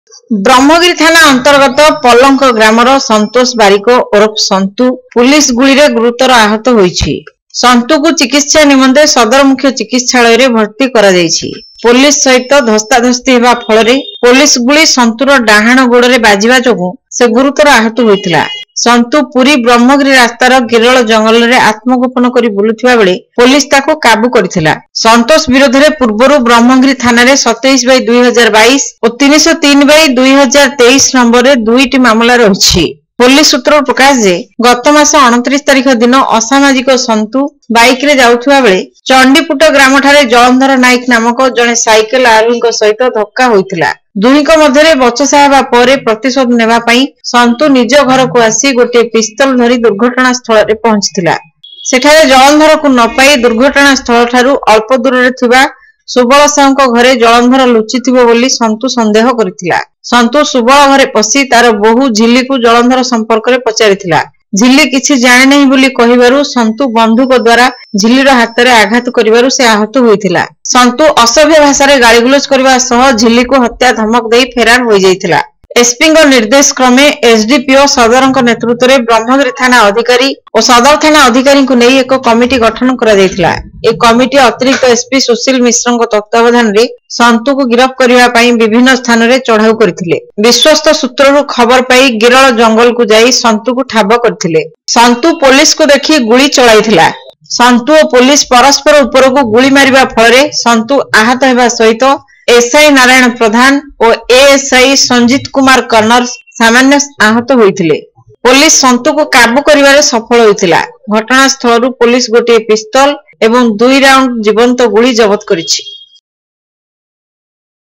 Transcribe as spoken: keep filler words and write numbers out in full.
ब्रह्मगिरी थाना अंतर्गत पलंक ग्रामर संतोष बारिक ओरफ संतु पुलिस गुली रे गुरुतर आहत होईछि। संतु को चिकित्सा निमंते सदर मुख्य चिकित्सालय रे भर्ती करा जायछि। पुलिस सहित धस्ताधस्ती हेबा फଳରେ पुलिस गुली संतुर डाहाण गोड़े बाजिबा जोगु से गुरुतर आहत होइतिला। संतु पुरी ब्रह्मगिरी रास्तार गिरल जंगल रे आत्मगोपन करी बुलुथिबा बेले पुलिस ताको काबू करथिला। संतोष विरोध रे पूर्वरु ब्रह्मगिरी थाना रे सत्ताईस बाई दुई हजार बाईस और तीन सौ तीन बाई दुई हजार तेईस नंबर रे दुईटी मामला रहिछि। पुलिस सूत्र प्रकाश जे गत मास उनतीस तारिख दिन असामाजिक संतु बाइक रे जाउथुवा बेले चंडीपुट ग्राम ठारे जलंधर नायक नामक जने साइकेल आरोही सहित धक्का होइतिला। दुहीक मध्यरे बचसा हेबा परे प्रतिशोध नेबा पई संतु निज घर को आसी गोटे पिस्तल धरी दुर्घटना स्थल रे पहुंचतिला। सेठारे जलंधर को न पाई दुर्घटना स्थल ठारू अल्प दूर रे थिबा सुबल साहू घरे जलंधर लुचिथिबो बोली संतु संदेह करथिला। संतु सुबल घरे पसी तार बहु झिल्ली को जलंधर संपर्क रे पचारिथिला। झिल्ली किछि जाने नहीं बोली कहिबारु संतु बंधुक द्वारा झिल्लीर हाथ रे आघात करिबारु से आहत होइथिला। संतु असभ्य भाषा रे गालीगुलोज करबा सह झिल्ली को हत्या धमक देई फेरार होई जाइथिला। एसपी निर्देश क्रमे एसडीपीओ सदर नेतृत्व में ब्रह्मगिरी थाना अधिकारी और सदर थाना अधिकारी को नहीं एक कमिटी गठन करा जायतिला। ए कमिटी अतिरिक्त एसपी सुशील मिश्र तत्वावधान रे संतु को गिरफ्त करबा पई विभिन्न स्थान रे चढ़ाऊ करथिले। विश्वस्त सूत्ररु खबर पाई गिरल जंगल को जाई संतु को ठाब करथिले। संतु पुलिस को देखि गुली चलाइथिला। संतु और पुलिस परस्पर ऊपर को गुली मारिबा फଳରେ संतु आहत हेबा सहित एसआई नारायण प्रधान और एएसआई संजीत कुमार कर्नर सामान्य आहत होइथिले। पुलिस संतु को काबू करिबारे सफल होइथिला। घटनास्थल पुलिस गोटे पिस्तल एवं दुई राउंड जीवंत गुली जबत करिछि।